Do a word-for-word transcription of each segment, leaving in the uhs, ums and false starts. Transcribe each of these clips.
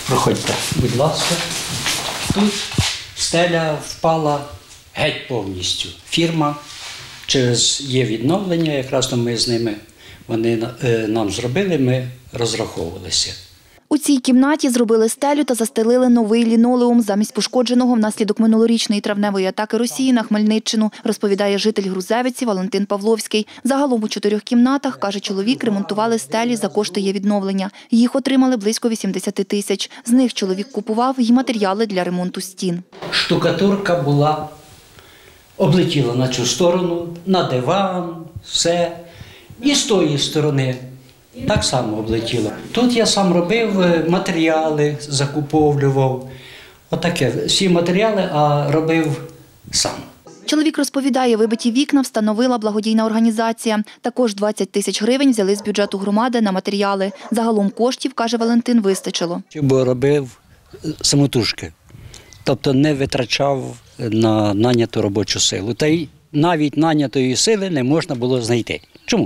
Проходьте, будь ласка. Тут стеля впала геть повністю. Фірма через є відновлення, якраз то ми з ними, вони нам зробили, ми розраховувалися. У цій кімнаті зробили стелю та застелили новий лінолеум замість пошкодженого внаслідок минулорічної травневої атаки Росії на Хмельниччину, розповідає житель Грузевиці Валентин Павловський. Загалом у чотирьох кімнатах, каже чоловік, ремонтували стелі за кошти є відновлення. Їх отримали близько вісімдесят тисяч. З них чоловік купував і матеріали для ремонту стін. Штукатурка була, облетіла на цю сторону, на диван, все. І з тої сторони так само облетіло. Тут я сам робив матеріали, закуповував. Отаке, всі матеріали, а робив сам. Чоловік розповідає, вибиті вікна встановила благодійна організація. Також двадцять тисяч гривень взяли з бюджету громади на матеріали. Загалом коштів, каже Валентин, вистачило. Бо робив самотужки, тобто не витрачав на наняту робочу силу. Та й навіть нанятої сили не можна було знайти. Чому?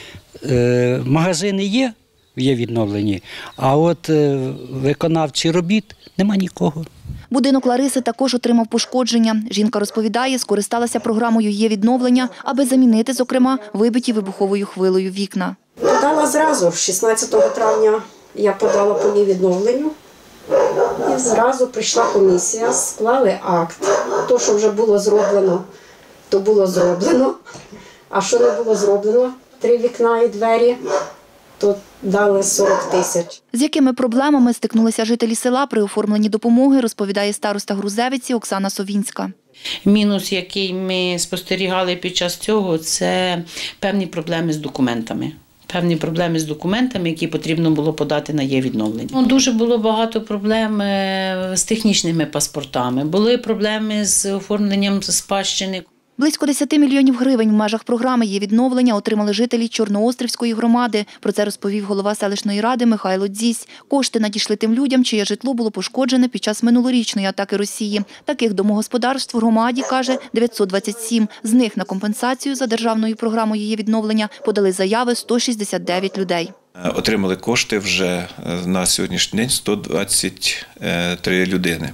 Е, магазини є, є відновлені, а от е, виконавці робіт нема нікого. Будинок Лариси також отримав пошкодження. Жінка розповідає, скористалася програмою «Є відновлення», аби замінити, зокрема, вибиті вибуховою хвилею вікна. Подала зразу, шістнадцятого травня я подала по «Є відновленню». І зразу прийшла комісія, склали акт. То, що вже було зроблено, то було зроблено. А що не було зроблено, три вікна і двері, то дали сорок тисяч. З якими проблемами стикнулися жителі села при оформленні допомоги, розповідає староста Грузевиці Оксана Совінська. Мінус, який ми спостерігали під час цього, це певні проблеми з документами. Певні проблеми з документами, які потрібно було подати на є відновлення. Ну, дуже було багато проблем з технічними паспортами, були проблеми з оформленням спадщини. Близько десяти мільйонів гривень в межах програми «Є відновлення» отримали жителі Чорноострівської громади. Про це розповів голова селищної ради Михайло Дзісь. Кошти надійшли тим людям, чиє житло було пошкоджене під час минулорічної атаки Росії. Таких домогосподарств в громаді, каже, дев'ятсот двадцять сім. З них на компенсацію за державною програмою «Є відновлення» подали заяви сто шістдесят дев'ять людей. Отримали кошти вже на сьогоднішній день сто двадцять три людини.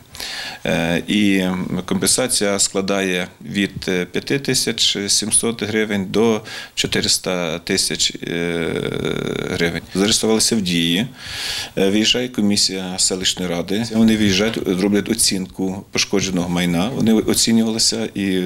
І компенсація складає від п'яти тисяч сімсот гривень до чотирьохсот тисяч гривень. Зареєструвалися в дії, виїжджає комісія селищної ради. Вони виїжджають, роблять оцінку пошкодженого майна. Вони оцінювалися і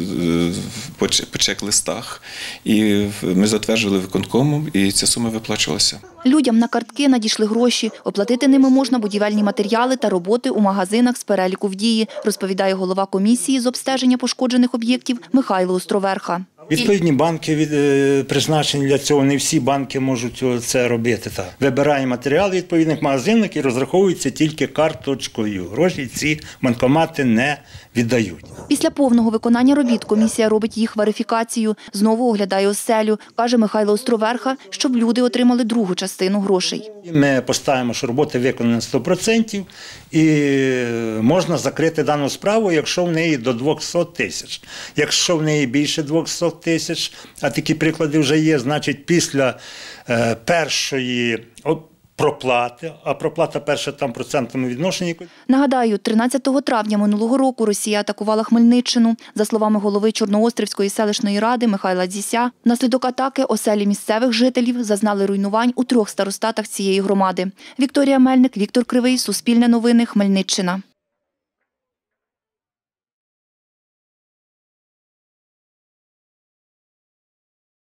по чек-листах. І ми затверджували виконкомом, і ця сума виплачувалася. Людям на картки надійшли гроші. Оплатити ними можна будівельні матеріали та роботи у магазинах з переліку в дії, розповідає голова комісії з обстеження пошкоджених об'єктів Михайло Островерха. Відповідні банки від, призначені для цього, не всі банки можуть це робити. Так. Вибирає матеріали відповідних магазинах і розраховується тільки карточкою. Гроші ці банкомати не віддають. Після повного виконання робіт комісія робить їх верифікацію. Знову оглядає оселю, каже Михайло Островерха, щоб люди отримали другу частину грошей. Ми поставимо, що роботи виконані на сто відсотків і можна закрити дану справу, якщо в неї до двохсот тисяч. Якщо в неї більше двохсот тисяч, а такі приклади вже є, значить після е, першої проплати, а проплата перша там процентному відношенні. Нагадаю, тринадцятого травня минулого року Росія атакувала Хмельниччину. За словами голови Чорноострівської селищної ради Михайла Дзіся, внаслідок атаки оселі місцевих жителів зазнали руйнувань у трьох старостатах цієї громади. Вікторія Мельник, Віктор Кривий, Суспільне новини, Хмельниччина.